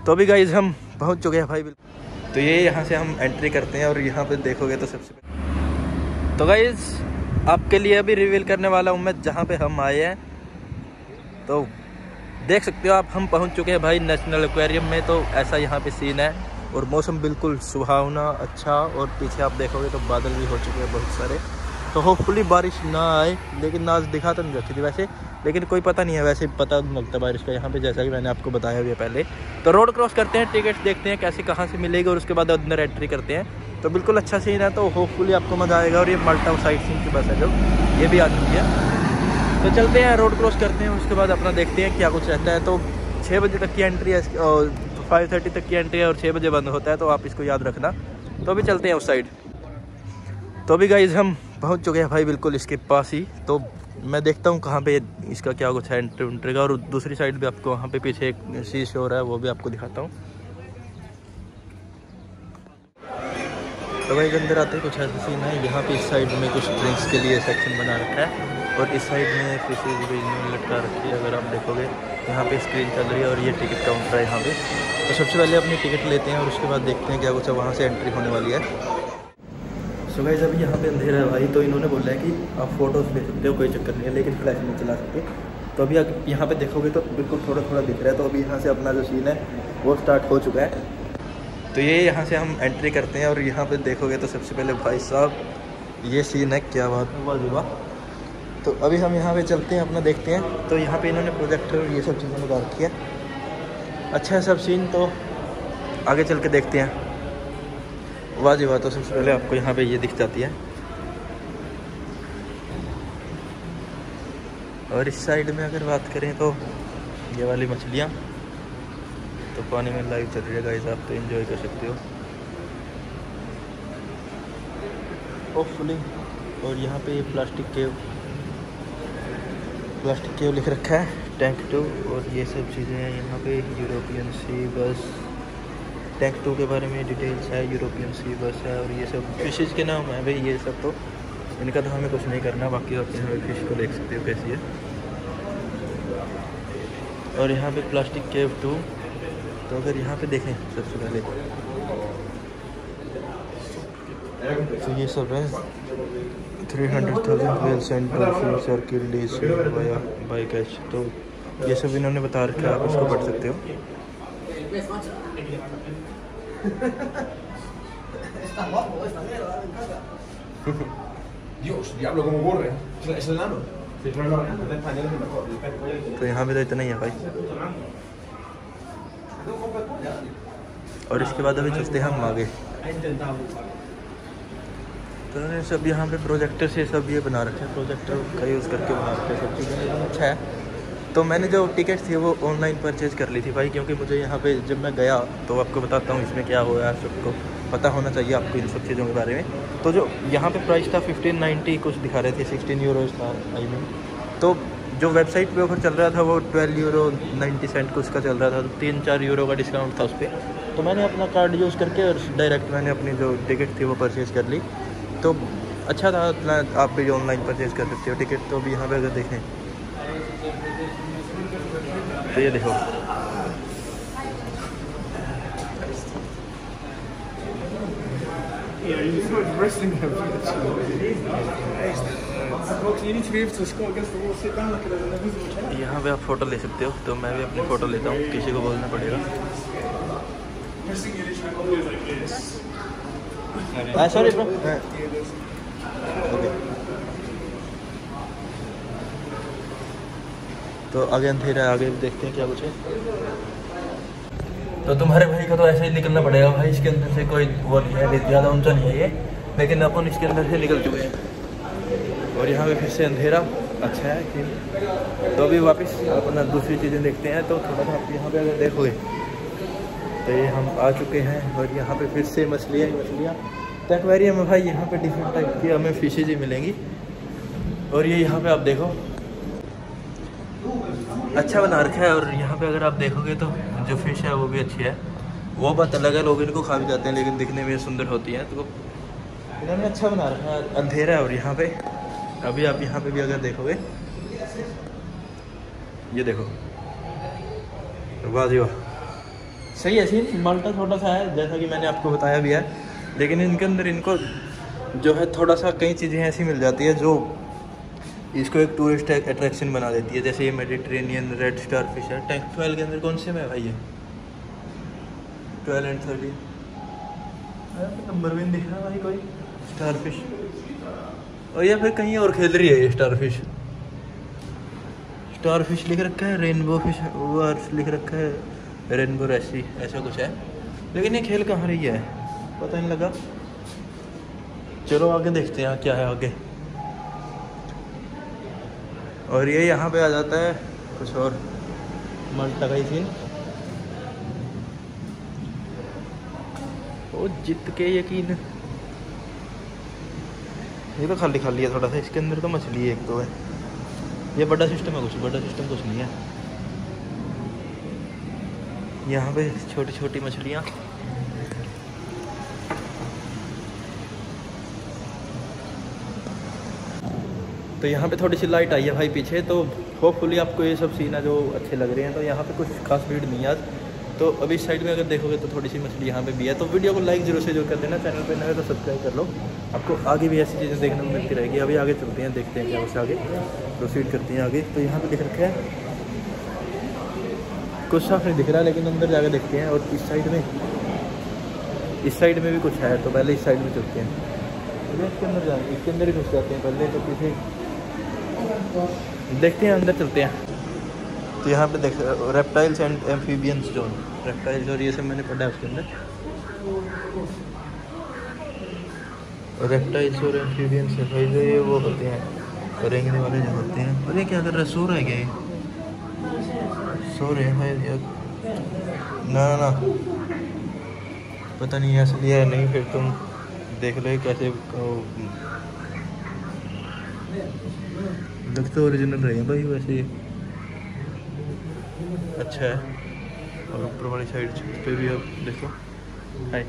तो अभी गाइज हम पहुंच चुके हैं भाई। तो ये यहाँ से हम एंट्री करते हैं और यहाँ पे देखोगे तो सबसे पहले तो गाइज आपके लिए अभी रिवील करने वाला हूँ मैं जहाँ पे हम आए हैं। तो देख सकते हो आप, हम पहुँच चुके हैं भाई नेशनल एक्वेरियम में। तो ऐसा यहाँ पे सीन है और मौसम बिल्कुल सुहावना अच्छा, और पीछे आप देखोगे तो बादल भी हो चुके हैं बहुत सारे। तो होपफुली बारिश ना आए, लेकिन आज दिखा तो नहीं रखी थी वैसे, लेकिन कोई पता नहीं है, वैसे पता नहीं लगता बारिश का यहाँ पे, जैसा कि मैंने आपको बताया भी पहले। तो रोड क्रॉस करते हैं, टिकट्स देखते हैं कैसे कहाँ से मिलेगी और उसके बाद अंदर एंट्री करते हैं। तो बिल्कुल अच्छा सीन है, तो होपफुली आपको मज़ा आएगा। और ये माल्टा साइड सीन की बस है जो ये भी आ चुकी है। तो चलते हैं, रोड क्रॉस करते हैं, उसके बाद अपना देखते हैं क्या कुछ रहता है। तो 6 बजे तक की एंट्री है और 5:30 तक की एंट्री है और 6 बजे बंद होता है, तो आप इसको याद रखना। तो अभी चलते हैं उस साइड। तो अभी गाइज हम पहुंच चुके हैं भाई बिल्कुल इसके पास ही। तो मैं देखता हूं कहां पे इसका क्या कुछ है एंट्री का, और दूसरी साइड भी आपको वहां पे पीछे एक सी शोर है, वो भी आपको दिखाता हूं। तो भाई अंदर आते कुछ ऐसा सीन है, यहाँ पे इस साइड में कुछ ड्रिंक्स के लिए सेक्शन बना रखा है और इस साइड में फिशेज भी लटका रखी है। अगर आप देखोगे यहाँ पे स्क्रीन चल रही है और ये टिकट काउंटर है यहाँ पे। तो सबसे पहले अपनी टिकट लेते हैं और उसके बाद देखते हैं क्या कुछ है, वहाँ से एंट्री होने वाली है। सो गाइस अभी यहाँ पे अंधेरा है भाई, तो इन्होंने बोला है कि आप फोटोज़ ले सकते हो, कोई चक्कर नहीं है, लेकिन फ्लैश नहीं चला सकते। तो अभी यहाँ पे देखोगे तो बिल्कुल थोड़ा थोड़ा दिख रहा है। तो अभी यहाँ से अपना जो सीन है वो स्टार्ट हो चुका है। तो ये यहाँ से हम एंट्री करते हैं और यहाँ पे देखोगे तो सबसे पहले भाई साहब ये सीन है, क्या बात है, वाह। तो अभी हम यहाँ पे चलते हैं, अपना देखते हैं। तो यहाँ पे इन्होंने प्रोजेक्टर ये सब चीज़ें लगा रखी है, अच्छा है सब सीन। तो आगे चल के देखते हैं, वाह जी वाह। तो सबसे पहले आपको यहाँ पे ये दिख जाती है, और इस साइड में अगर बात करें तो ये वाली मछलियाँ तो पानी में लाइव चल रही है गाइस, आप तो एंजॉय कर सकते हो होपफुली। और यहाँ पे प्लास्टिक केव लिख रखा है, टैंक 2 और ये सब चीज़ें हैं यहाँ पे। यूरोपियन सी बस, टैंक 2 के बारे में डिटेल्स है, यूरोपियन सी बस है, और ये सब फिशेज़ के नाम है भाई। ये सब तो इनका तो हमें कुछ नहीं करना, बाकी आप यहाँ पे फिश को देख सकते हो कैसी है। और यहाँ पे प्लास्टिक केव 2। तो अगर यहाँ पे देखें सबसे पहले तो ये सब है 300,000 whales and dolphins are killed each year by catch। तो ये सब इन्होंने बता रखा है, आप इसको पढ़ सकते हो। तो यहाँ पे तो इतना ही है भाई। और इसके बाद अभी चलते हैं हम आगे। तो उन्होंने सब यहाँ पे प्रोजेक्टर से सब ये बना रखे हैं, प्रोजेक्टर का यूज़ करके बना रखे हैं सब चीज़ें, अच्छा है। तो मैंने जो टिकट थी वो ऑनलाइन परचेज़ कर ली थी भाई, क्योंकि मुझे यहाँ पे जब मैं गया तो आपको बताता हूँ इसमें क्या हुआ है, सबको पता होना चाहिए आपको इन सब चीज़ों के बारे में। तो जो यहाँ पे प्राइस था 1590 कुछ दिखा रहे थे, 16 यूरोज़ था आई मीन। तो जो वेबसाइट पे ऑफर चल रहा था वो 12 यूरो 90 सेंट कुछ का चल रहा था, तो 3-4 यूरो का डिस्काउंट था उस पर। तो मैंने अपना कार्ड यूज़ करके और डायरेक्ट मैंने अपनी जो टिकट थी वो परचेज़ कर ली। तो अच्छा था, आप भी ऑनलाइन परचेज़ कर सकते हो टिकट। तो अभी यहाँ पे अगर देखें तो ये देखो, यहाँ पे आप फ़ोटो ले सकते हो। तो मैं भी अपनी फ़ोटो लेता हूँ, किसी को बोलना पड़ेगा। Sorry bro. तो आगे अंधेरा है, आगे देखते हैं क्या कुछ है। तो तुम्हारे भाई को तो ऐसे ही निकलना पड़ेगा भाई, इसके अंदर से कोई वो नहीं है, ज़्यादा ऊंचा नहीं है ये, लेकिन अपन इसके अंदर से निकल चुके हैं। और यहाँ पे फिर से अंधेरा, अच्छा है कि। तो अभी वापस अपना दूसरी चीज़ें देखते हैं। तो थोड़ा सा आप यहाँ पे अगर देखोगे तो ये हम आ चुके हैं और यहाँ पे फिर से मछलियाँ। तो एक्वेरियम में भाई यहाँ पे डिफरेंट टाइप की हमें फिशेज ही मिलेंगी। और ये यहाँ पे आप देखो अच्छा बना रखा है। और यहाँ पे अगर आप देखोगे तो जो फिश है वो भी अच्छी है, वो बात अलग है, लोग इनको खा भी जाते हैं, लेकिन दिखने में सुंदर होती है। तो इन्होंने अच्छा बना रखा है, अंधेरा है। और यहाँ पे अभी आप यहाँ पे भी अगर देखोगे, ये देखो, वाह जी वाह, सही है सीन। माल्टा छोटा सा है जैसा कि मैंने आपको बताया भी है, लेकिन इनके अंदर इनको जो है थोड़ा सा कई चीज़ें ऐसी मिल जाती है जो इसको एक टूरिस्ट अट्रैक्शन बना देती है। जैसे ये मेडिटेरेनियन रेड स्टार फिश है। टैंक 12 के अंदर कौन से में है भाई? ये 12 एंड 13 नंबर भी नहीं दिख रहा भाई कोई। स्टार फिश, और या फिर कहीं और खेल रही है ये स्टार फिश। स्टार फिश लिख रखा है, रेनबो फिश वो लिख रखा है, रेनबो रेसी ऐसा कुछ है, लेकिन ये खेल कहाँ रही है पता नहीं लगा। चलो आगे देखते हैं क्या है आगे। और ये यहाँ पे आ जाता है कुछ और माल्टा का ही सीन। ओ जीत के यकीन, ये तो खाली खाली है थोड़ा सा। इसके अंदर तो मछली एक तो है। ये बड़ा सिस्टम है, कुछ बड़ा सिस्टम कुछ नहीं है। यहाँ पे छोटी छोटी मछलियाँ। तो यहाँ पे थोड़ी सी लाइट आई है भाई पीछे, तो होपफुली आपको ये सब सीन है जो अच्छे लग रहे हैं। तो यहाँ पे कुछ खास भीड़ नहीं है आज। तो अभी इस साइड में अगर देखोगे तो थोड़ी सी मछली यहाँ पे भी है। तो वीडियो को लाइक जरूर से जरूर कर देना, चैनल पे नए तो सब्सक्राइब कर लो। आपको आगे भी ऐसी चीज़ें देखने को मिलती रहेगी। अभी आगे चलते हैं, देखते हैं क्या उससे आगे प्रोसीड करते हैं आगे। तो यहाँ पे लिख रखा है, कुछ साफ नहीं दिख रहा लेकिन अंदर जाकर देखते हैं। और इस साइड में भी कुछ है, तो पहले इस साइड में चलते हैं। इसके अंदर जाएंगे, इसके अंदर ही घुस जाते हैं पहले, तो पीछे देखते हैं, अंदर चलते हैं। तो यहाँ पे देख reptiles and amphibians zone, reptiles और ये सब मैंने पढ़ा है उसके अंदर। रेप्टाइल्स और एम्फीबियंस है भाई जो ये वो होते हैं रेंगने वाले जो होते हैं। और ये क्या कर रहा है, सो रहा है क्या? ये सो रहे हैं भाई। ना ना पता नहीं असली है नहीं, फिर तुम देख लो कैसे लगता तो ओरिजिनल रहे हैं भाई वैसे। अच्छा है। और ऊपर वाली साइड पे भी आप देखो, हाय।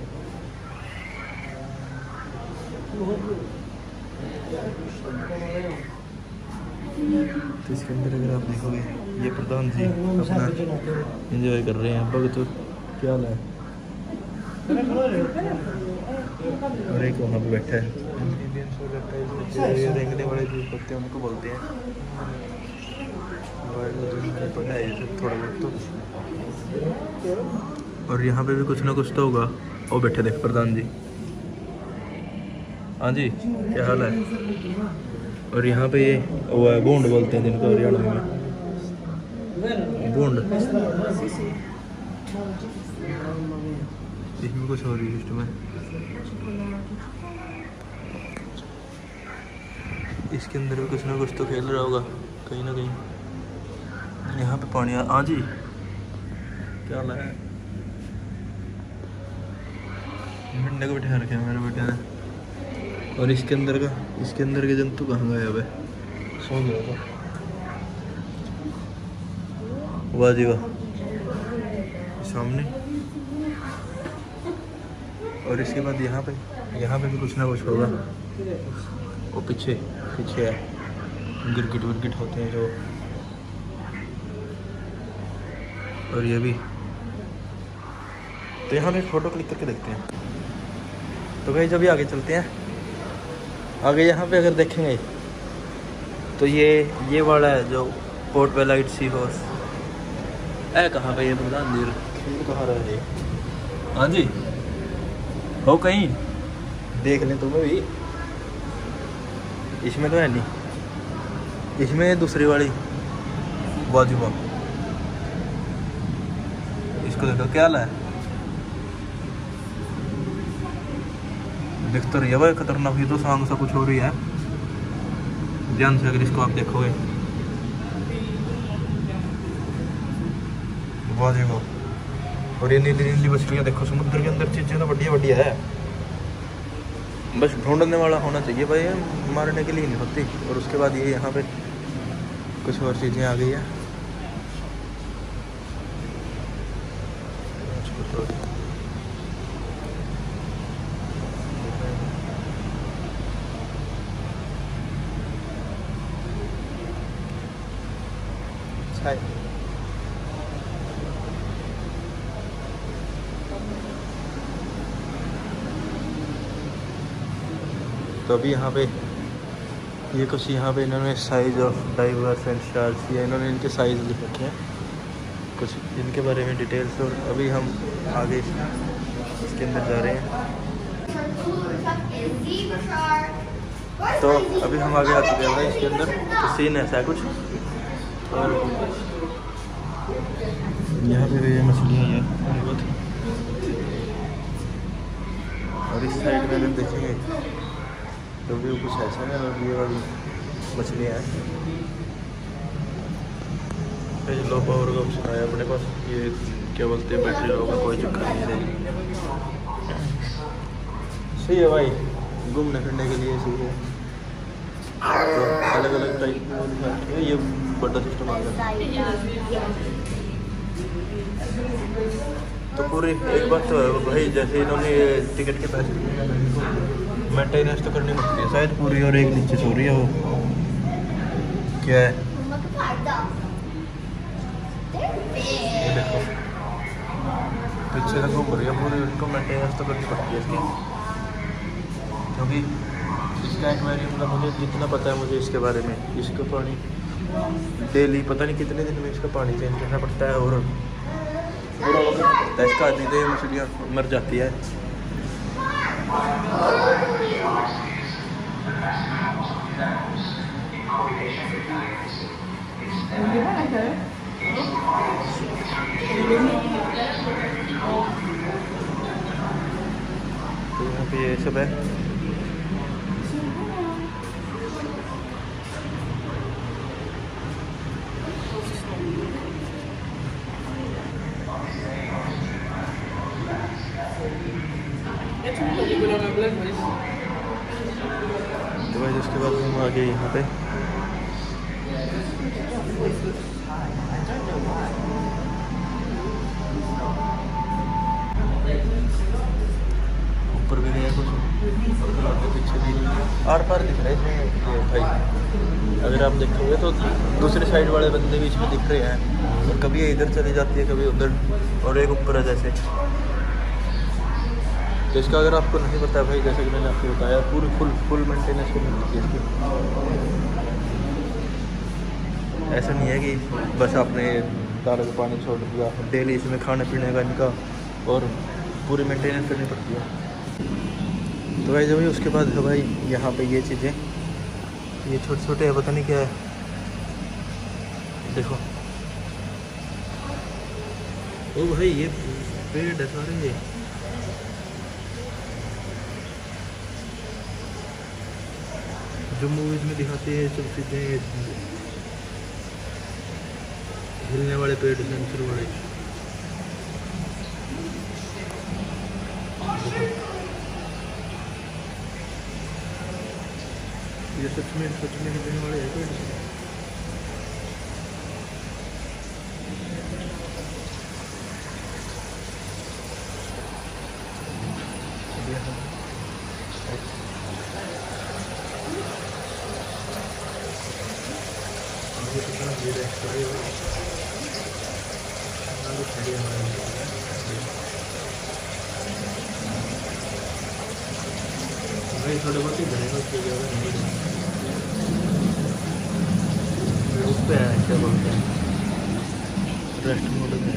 तो इसके अंदर अगर आप देखोगे ये प्रधान जी अपना एंजॉय कर रहे हैं। बग तो क्या है, और एक वहाँ पे बैठा है। ये रेंगने वाले जो होते हैं उनको बोलते हैं, पता है ये थोड़ा बहुत तो। और यहाँ पे भी कुछ ना कुछ तो होगा। वो बैठे देख प्रधान जी। हाँ जी क्या हाल है? और यहाँ पे ये वो है बूंद बोलते हैं जिनको हरियाणा में, बूंद। इसमें कुछ और ही सिस्टम है। इसके अंदर भी कुछ ना कुछ तो खेल रहा होगा कहीं ना कहीं। यहाँ पे पानी। हाँ जी क्या हाल है? भिंडे को बिठा रखे हैं मेरे बेटे ने। और इसके अंदर के जंतु कहाँ गए? अब सो गया था। वाह जी वाह, सामने। और इसके बाद यहाँ पे भी कुछ ना कुछ होगा। वो पीछे है, गिरगिट विरगिट होते हैं जो। और ये भी। तो यहाँ पे फ़ोटो क्लिक करके देखते हैं। तो भाई जब भी आगे चलते हैं, आगे यहाँ पे अगर देखेंगे तो ये वाला है जो पोर्ट वेलाइट सी हॉर्स है। कहाँ पे ये प्रधान जी कहाँ रहे? हाँ जी हो कहीं देख लें तुम्हें भी। इसमें तो है नहीं, इसमें दूसरी वाली बाजू। इसको देखो क्या है, दिख तो रही है भाई खतरनाक। ये तो सांग सा कुछ हो रही है ध्यान से अगर इसको आप देखोगे। वाह जी वाह। और ये नीली नीली मछलियाँ देखो, समुद्र के अंदर चीज़ें तो बढ़िया बढ़िया है। बस ढूंढने वाला होना चाहिए भाई, मारने के लिए नहीं होती। और उसके बाद ये यहाँ पे कुछ और चीज़ें आ गई है। तो अभी यहाँ पे ये कुछ यहाँ पे इन्होंने size of diverse and stars या इन्होंने इनके साइज़ लिख रखे हैं, कुछ इनके बारे में डिटेल्स। और अभी हम आगे इसके अंदर जा रहे हैं। तो अभी हम आगे आ चुके हैं भाई इसके अंदर। तो सीन ऐसा है कुछ, और यहाँ पे भी ये मछलियाँ हैं बहुत। और इस साइड में अगर देखेंगे तो भी कुछ ऐसा है, और ये वाली मछलियाँ हैं। लो पावर का ऑप्शन आया अपने पास, ये क्या बोलते हैं बैटरी लो का कोई चक्कर नहीं है। सही है भाई, घूमने फिरने के लिए सही है। तो अलग अलग टाइप में ये बड़ा सिस्टम आ गया। तो पूरी एक बात तो है भाई, जैसे इन्होंने टिकट के पैसे मेंटेनेंस तो करनी पड़ती है शायद पूरी। और एक नीचे सो रही है, वो क्या है ये देखो पीछे तक घूम रही है पूरी, उनको मेंटेनेंस तो करनी पड़ती है इसकी। क्योंकि इसका एक्वेरियम का मुझे जितना पता है मुझे इसके बारे में, इसका पानी डेली पता नहीं कितने दिन में इसका पानी चेंज करना पड़ता है। और इसका आदि दे मछलियाँ मर जाती है। तो यहाँ पे ये सब है। तो भाई उसके बाद हम आ गए यहाँ पे। ऊपर भी गया कुछ, पीछे भी आर पार दिख रहा है इसमें भाई। अगर आप देखोगे तो दूसरे साइड वाले बंदे भी इसमें दिख रहे हैं, और कभी इधर चली जाती है कभी उधर, और एक ऊपर है जैसे। तो इसका अगर आपको नहीं पता भाई, जैसे कि मैंने आपको बताया पूरी फुल मेंटेनेंस करनी पड़ती है इसकी। ऐसा नहीं है कि बस आपने तारे को पानी छोड़ दिया, डेली इसमें खाने पीने का इनका और पूरी मेंटेनेंस करनी पड़ती है। तो भाई जब उसके बाद है भाई यहाँ पे ये चीज़ें, ये छोटे छोटे है, पता नहीं क्या है, देखो ओ भाई ये पेड़ है सारे। ये जो मूवीज में दिखाते हैं सब चीज़ें, हिलने वाले पेड़, सेंसर वाले। ये सच में हिलने वाले हैं पेड़। भाई थोड़े बहुत ही घरेगा उसके ज़्यादा नहीं उस पर है, क्या बोलते हैं रेस्ट मोड में।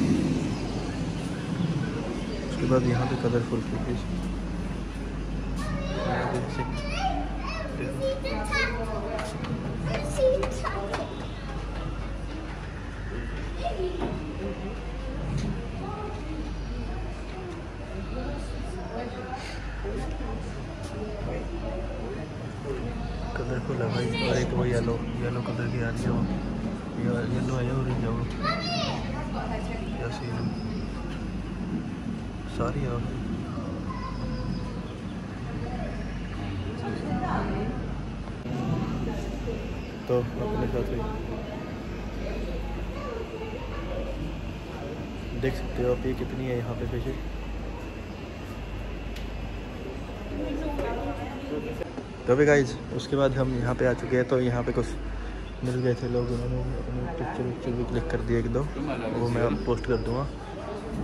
उसके बाद यहाँ पे कलरफुल फिश, कलरफुल है भाई। और एक वो येलो कलर की आ रही है, वो येलो है और येलो क्या सीन सारी है। तो अपने साथ देख सकते हो आप, ये कितनी है यहाँ पे फिश। तो अभी गाइज उसके बाद हम यहाँ पे आ चुके हैं। तो यहाँ पे कुछ मिल गए थे लोग, उन्होंने अपने पिक्चर भी क्लिक कर दिए एक दो, वो मैं अब पोस्ट कर दूँगा।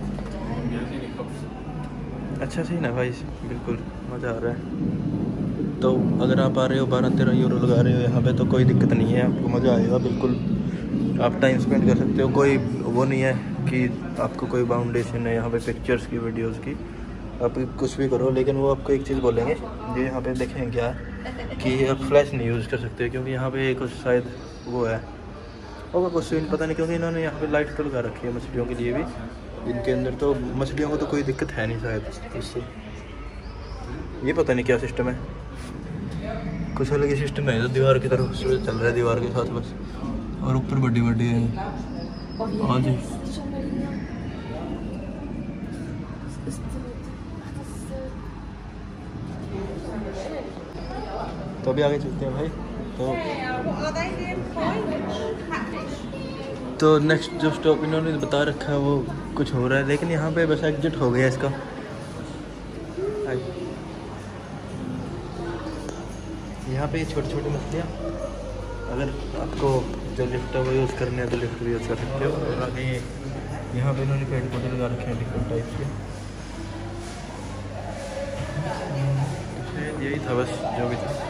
अच्छा सही ना भाई, बिल्कुल मज़ा आ रहा है। तो अगर आप आ रहे हो 12-13 यूरो लगा रहे हो यहाँ पे तो कोई दिक्कत नहीं है, आपको मज़ा आएगा बिल्कुल। आप टाइम स्पेंड कर सकते हो, कोई वो नहीं है कि आपको कोई बाउंडेशन है यहाँ पे पिक्चर्स की, वीडियोस की, आप कुछ भी करो। लेकिन वो आपको एक चीज़ बोलेंगे, जो यहाँ पे देखें क्या कि आप फ्लैश नहीं यूज़ कर सकते, क्योंकि यहाँ पे कुछ शायद वो है होगा कुछ सीन, पता नहीं, क्योंकि इन्होंने यहाँ पे लाइट तो लगा रखी है मछलियों के लिए भी। इनके अंदर तो मछलियों को तो कोई दिक्कत है नहीं शायद इससे, ये पता नहीं क्या सिस्टम है, कुछ अलग ही सिस्टम है। तो दीवार की तरफ से चल रहा है, दीवार के साथ बस, और ऊपर बड़ी बड़ी है। हाँ जी, तो अभी आगे चलते हैं भाई। तो नेक्स्ट जो स्टॉप इन्होंने बता रखा है वो कुछ हो रहा है, लेकिन यहाँ पे बस एग्जिट हो गया इसका। यहाँ पे छोटी छोटी मछलियाँ, अगर आपको जो लिफ्ट है वो यूज़ करने है तो लिफ्ट भी यूज़ कर सकते हो। और आगे यहाँ पे इन्होंने पेड़ पौधे लगा रखे हैं डिफरेंट टाइप के। यही था बस जो भी था।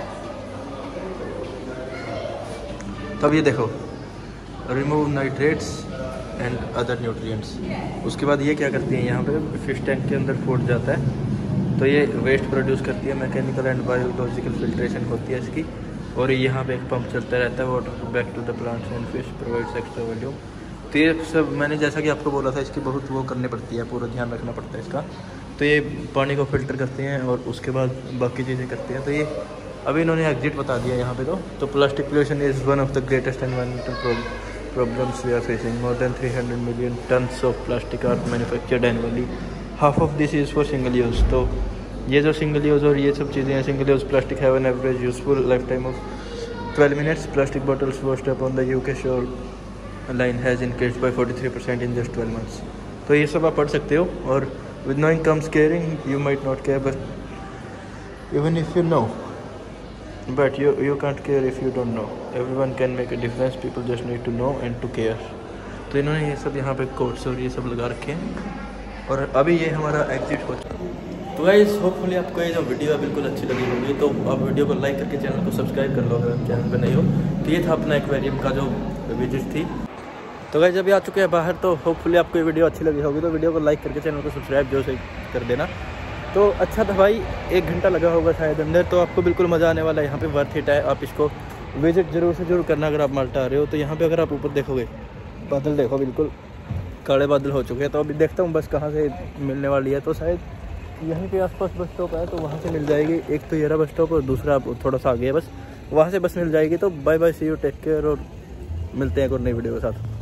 तब ये देखो, remove nitrates and other nutrients. उसके बाद ये क्या करती है, यहाँ पे फिश टैंक के अंदर फूड जाता है तो ये वेस्ट प्रोड्यूस करती है, मैकेनिकल एंड बायोलॉजिकल फिल्ट्रेशन होती है इसकी। और यहाँ पे एक पंप चलता रहता है, water back to the plants and fish provides extra volume. तो ये सब मैंने जैसा कि आपको बोला था, इसकी बहुत वो करनी पड़ती है, पूरा ध्यान रखना पड़ता है इसका। तो ये पानी को फिल्टर करते हैं और उसके बाद बाकी चीज़ें करते हैं। तो ये अभी इन्होंने एग्जिट बता दिया यहाँ पे। तो plastic pollution is one of the greatest environmental problems we are facing. More than 300 million tons of plastic are manufactured annually. Half of this is for single use. तो ये जो सिंगल यूज़ और ये सब चीज़ें हैं, single use plastic have an average useful lifetime of 12 minutes. Plastic bottles washed up on the UK shore line has increased by 43% in just 12 months. तो ये सब आप पढ़ सकते हो। और with knowing comes caring. You might not care, but even if you know, but you can't care if you don't know. Everyone can make a difference. People just need to know and to care. तो इन्होंने ये सब यहाँ पे quotes और ये सब लगा रखे हैं। और अभी ये हमारा एग्जिट हो चुका है। तो गाइस होपफुली आपको ये जो वीडियो है बिल्कुल अच्छी लगी होगी, तो आप वीडियो को लाइक करके चैनल को सब्सक्राइब कर लो अगर आप चैनल पर नहीं हो। तो ये था अपना एक्वेरियम का जो विजिट थी। तो गाइस जब आ चुके हैं बाहर, तो होपफुली आपको ये वीडियो अच्छी लगी होगी, तो वीडियो को लाइक करके चैनल को सब्सक्राइब जो से कर देना। तो अच्छा था भाई, 1 घंटा लगा होगा शायद अंदर, तो आपको बिल्कुल मज़ा आने वाला है। यहाँ पे वर्थ इट है, आप इसको विजिट ज़रूर से ज़रूर करना अगर आप माल्टा आ रहे हो। तो यहाँ पे अगर आप ऊपर देखोगे, बादल देखो बिल्कुल काले बादल हो चुके हैं। तो अभी देखता हूँ बस कहाँ से मिलने वाली है। तो शायद यहीं पे आसपास बस स्टॉप है, तो वहाँ से मिल जाएगी। एक तो ये रहा बस स्टॉप और दूसरा आप थोड़ा सा आगे है, बस वहाँ से बस मिल जाएगी। तो bye bye, see you, take care, और मिलते हैं एक और नई वीडियो के साथ।